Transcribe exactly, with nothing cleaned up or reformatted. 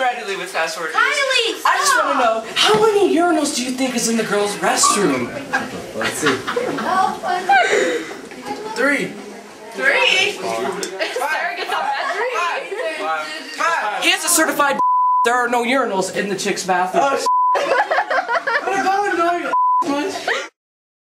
Riley with fast forward. Kylie, I just want to know, how many urinals do you think is in the girls' restroom? Let's see. Three. three. Sarah gets on that three. Five. Five. He has a certified. There are no urinals in the chicks' bathroom. Oh, I don't know you much.